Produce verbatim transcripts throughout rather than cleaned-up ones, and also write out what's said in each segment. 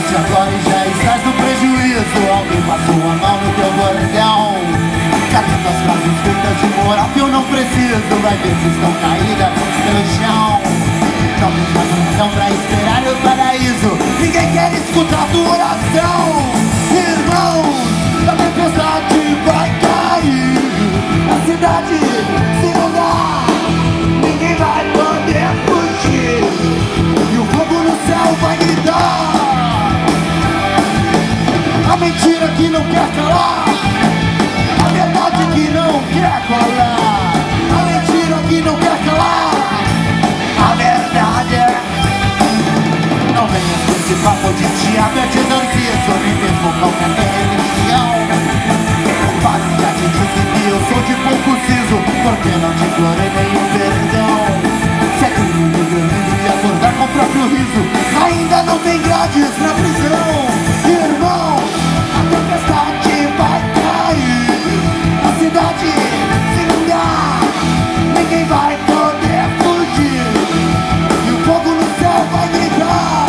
noite agora e já estás no prejuízo. Alguém passou a mão no teu bordão. Cadê tuas frases feitas de moral que eu não preciso? Vai ver se estão caídas pelo chão. Não tem mais razão pra esperar o paraíso. Ninguém quer escutar tua oração. Irmãos, a tempestade vai cair. A cidade se inundar. Ninguém vai poder fugir. E o fogo no céu vai gritar. A mentira que não quer calar. A verdade que não quer colar. A mentira que não quer calar. A verdade é... Não venha com esse papo de diabo, é de exorcismo, nem mesmo qualquer religião. O padre já te disse que eu sou de pouco siso, porque não te implorei nenhum perdão. Se é crime dormindo e acordar com o próprio riso, ainda não tem grades na prisão. Irmão, a tempestade vai cair. A cidade se inundar. Ninguém vai poder fugir. E o fogo no céu vai gritar.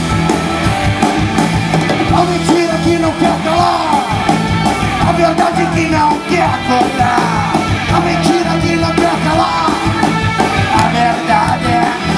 A mentira que não quer calar. A verdade que não quer colar. A mentira que não quer calar. A verdade é...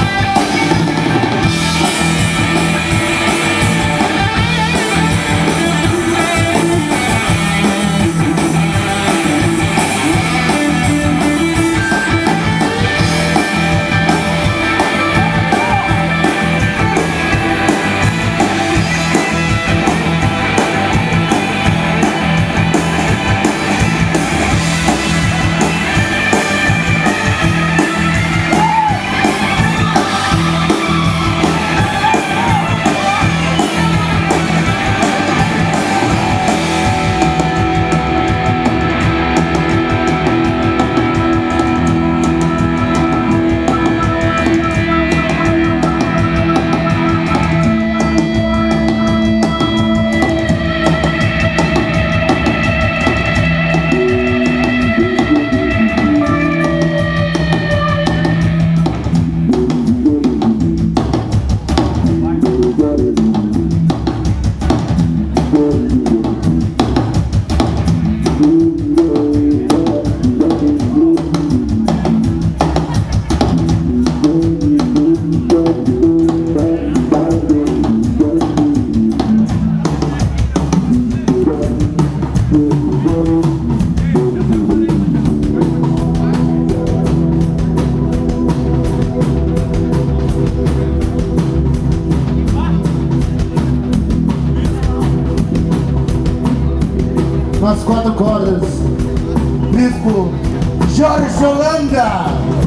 Nas quatro cordas, Bispo Jorge Holanda.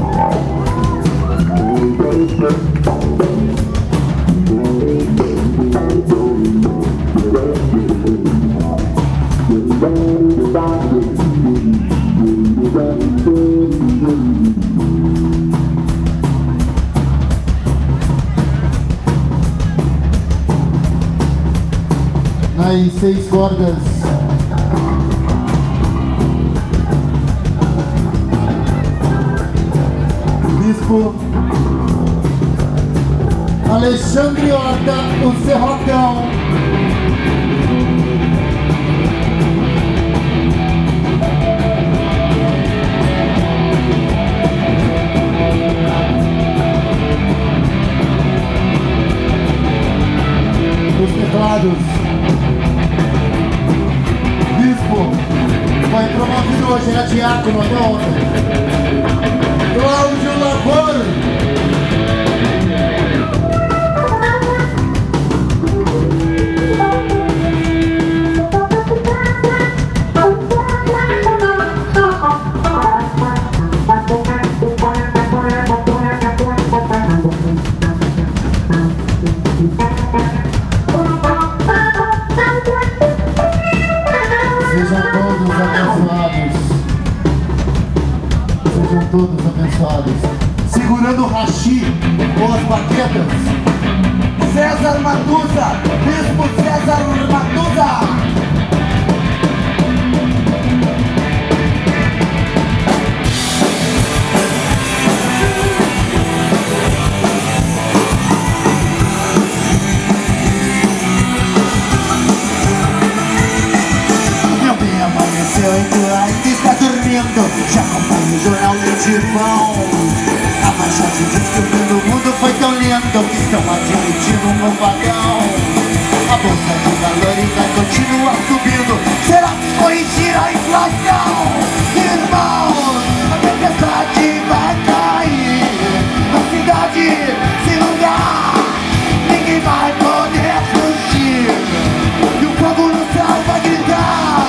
Nas seis cordas, Bispo Alexandre Horta, o Serrotão. Os teclados, Bispo foi promovido hoje, era diácono até ontem, Cláudio Labor. Sejam todos abençoados. Sejam todos abençoados. Segurando o hashi ou as baquetas, César Matuza, Bispo César Matuza. então que estão admitindo um novalhão. A bolsa de valores vai continuar subindo. Será que corrigir a inflação? Irmãos, a tempestade vai cair. A cidade se inundar, ninguém vai poder fugir. E o fogo no céu vai gritar.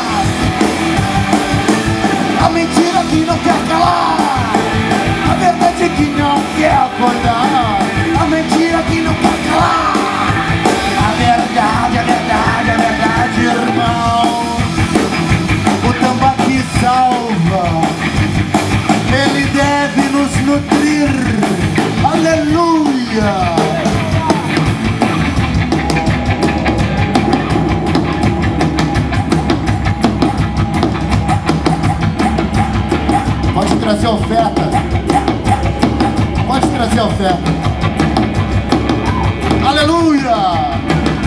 A mentira que não quer calar, a verdade que não quer acordar. A mentira que não quer calar, a verdade, a verdade, a verdade, irmão. O tambaqui salva, ele deve nos nutrir. Aleluia. Pode trazer oferta. Pode trazer oferta. Aleluia!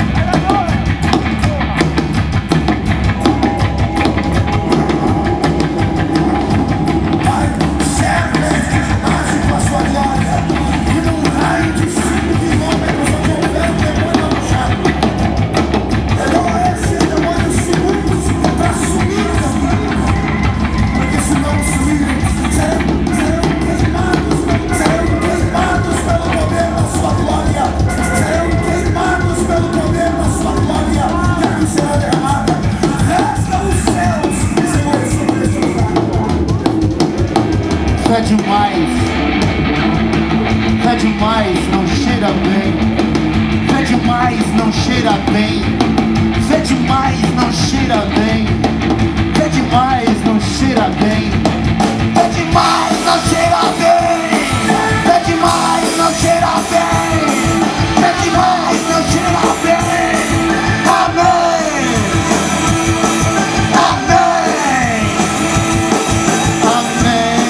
Fé demais, fé demais, não cheira bem. Fé demais, não cheira bem. Fé demais, não cheira bem. Fé demais, não cheira bem. Fé demais, não cheira bem. Fé demais, não cheira bem. Fé demais, não cheira bem. Amém. Amém. Amém.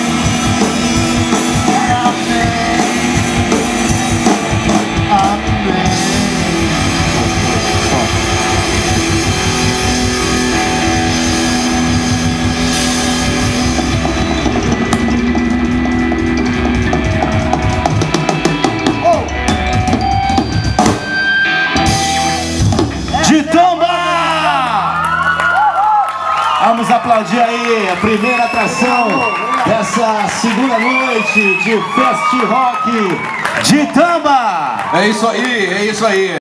Vamos aplaudir aí a primeira atração dessa segunda noite de Fest Rock de Tamba. É isso aí, é isso aí.